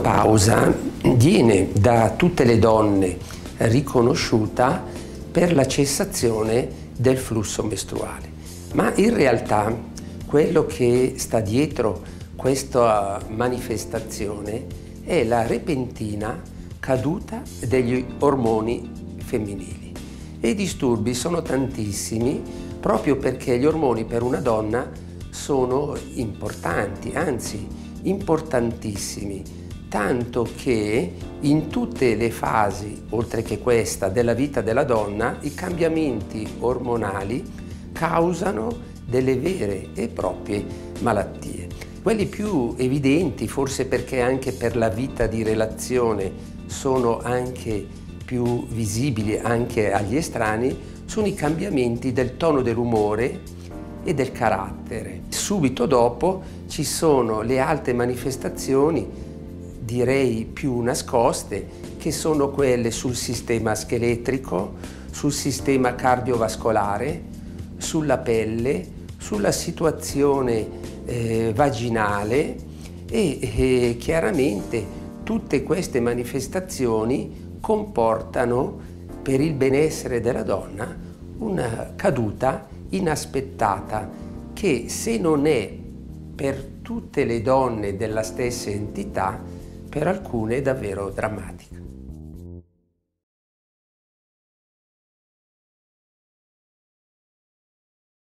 menopausa viene da tutte le donne riconosciuta per la cessazione del flusso mestruale, ma in realtà quello che sta dietro questa manifestazione è la repentina caduta degli ormoni femminili. E i disturbi sono tantissimi proprio perché gli ormoni per una donna sono importanti, anzi importantissimi, tanto che in tutte le fasi, oltre che questa, della vita della donna, i cambiamenti ormonali causano delle vere e proprie malattie. Quelli più evidenti, forse perché anche per la vita di relazione sono anche più visibili anche agli estranei, sono i cambiamenti del tono dell'umore e del carattere. Subito dopo ci sono le altre manifestazioni, direi più nascoste, che sono quelle sul sistema scheletrico, sul sistema cardiovascolare, sulla pelle, sulla situazione vaginale e chiaramente tutte queste manifestazioni comportano per il benessere della donna una caduta inaspettata che, se non è per tutte le donne della stessa entità, per alcune è davvero drammatica.